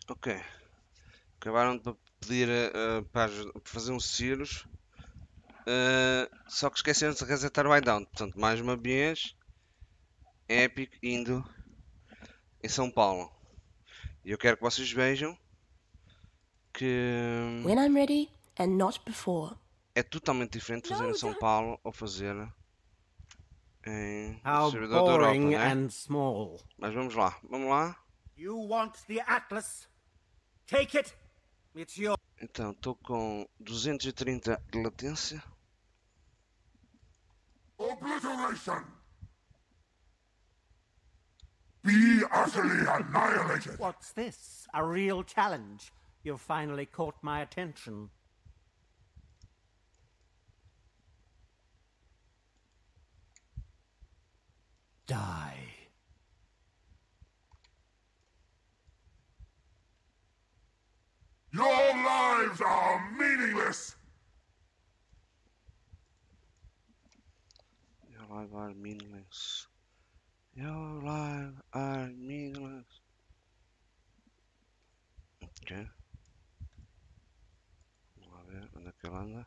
Ok. Acabaram de pedir para fazer um Cirrus. Só que esqueceram-se de resetar o hideout. Portanto, mais uma vez, Epic indo em São Paulo. E eu quero que vocês vejam que When I'm ready and not before. é totalmente diferente fazer em São Paulo ou fazer em How servidor da Europa, boring né? and small. Mas vamos lá, vamos lá. You want the Atlas? Take it. It's yours. Então, estou com 230 de latência. Obliteration! Be utterly annihilated! What's this? A real challenge? You've finally caught my attention. Die. Your lives are meaningless! Your lives are meaningless. Your lives are meaningless. Ok. Vamos lá ver onde é que ele anda.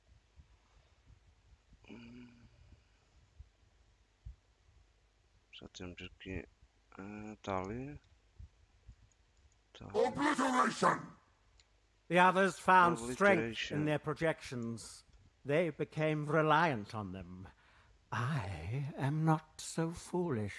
Já temos aqui. Está ali. Tá ali. Obliteration! The others found strength Obliteration. in their projections. They became reliant on them. I am not so foolish.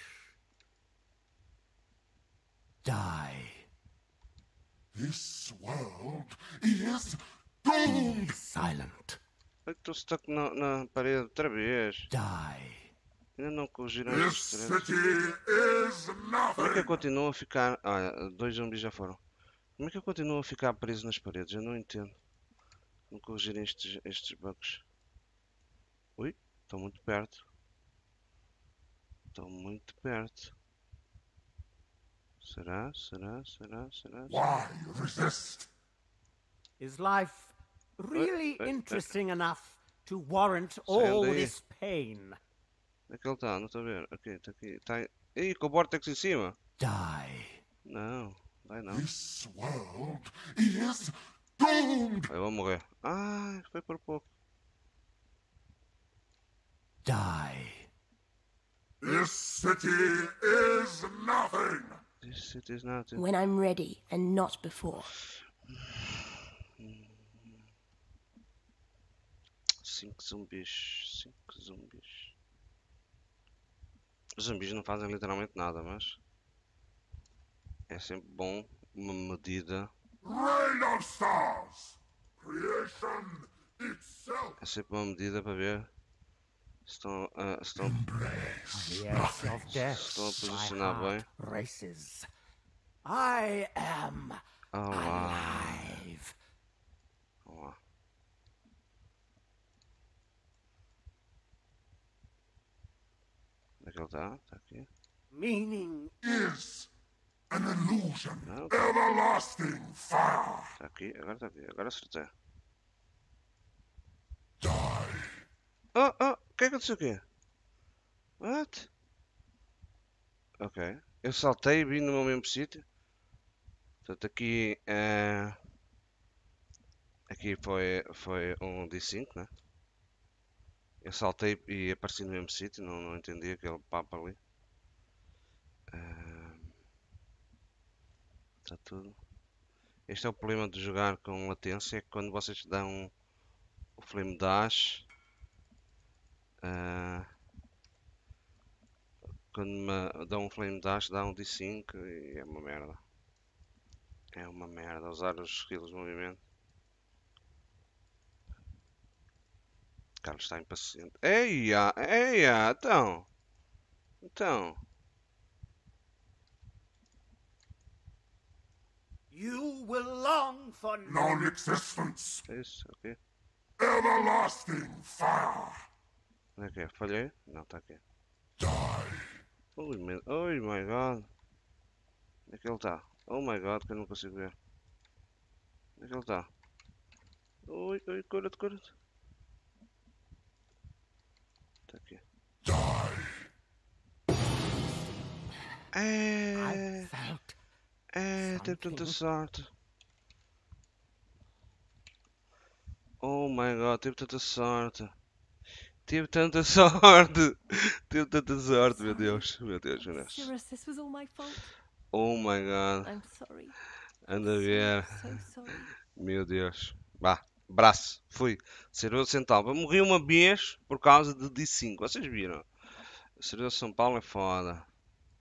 Die. This world is doomed! Silent. Estou stuck na parede outra vez. Die. Ainda não corrigiram This estes threads. city is Como é que eu nothing! continuo a ficar. Ah, 2 zumbis já foram. Como é que eu continuo a ficar preso nas paredes? Eu não entendo. Não corrigirem estes bugs. Ui, estou muito perto. Estou muito perto. Será? Será? Será? Será? Why resist? Is life really Oi. interesting enough to warrant Sai all daí. this pain? Onde é que ele está? Não estou a ver. Aqui, está aqui. Está... Ih, com o Vortex em cima. Die. Não, vai não. This world is doomed! Eu vou morrer. Ai, foi por pouco. Die. This city is nothing! This it is nothing. When I'm ready and not before. 5 zumbis. 5 zumbis. Os zumbis não fazem literalmente nada, mas é sempre bom uma medida. Rain of stars! Creation itself! É sempre uma medida para ver se estão, The edge of death. estão a My posicionar bem. heart races. I am Olá. alive. Olá. Onde é que ele está? Está aqui. Meaning Is an illusion! Não, Everlasting fire! está aqui. Agora está aqui. Agora acertei. Die! Oh, oh, o que é que aconteceu aqui? What? Ok. Eu saltei e vim no meu mesmo sítio. Portanto, aqui aqui foi um D5, né? Eu saltei e apareci no mesmo sítio, não entendi aquele papo ali. Está tudo. Este é o problema de jogar com latência, é que quando vocês dão o flame dash, quando me dão um flame dash dá um D5 e é uma merda. É uma merda usar os skills de movimento. Carlos está impaciente. Eia, eia, então. Então. you will long for Non-existence! É isso, ok. Everlasting fire! Onde é que é? Falhei? Não, está aqui. Die! Oh my god. Onde é que ele está? Oh my god, que eu não consigo ver. Onde é que ele está? Oi, cura-te, cura-te. Está aqui. Die! I felt teve tanta King. sorte. Oh my god, teve tanta sorte. Tive tanta sorte. Tive tanta sorte, meu Deus. Meu Deus, meu Deus. Cirrus, this was all my fault. Oh my god. I'm sorry. Anda a ver. So sorry. Meu Deus. Vá, braço. Fui. Cerveja São Paulo. Morri uma vez por causa de D5. Vocês viram? A Cerveja São Paulo é foda.